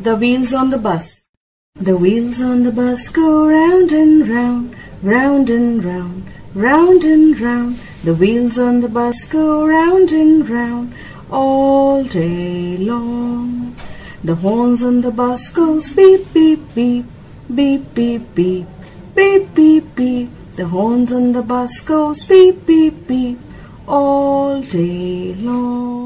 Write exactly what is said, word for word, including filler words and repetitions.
The wheels on the bus. The wheels on the bus go round and round, round and round, round and round. The wheels on the bus go round and round all day long. The horns on the bus goes beep, beep, beep, beep, beep, beep, beep, beep, beep. The horns on the bus goes beep, beep, beep all day long.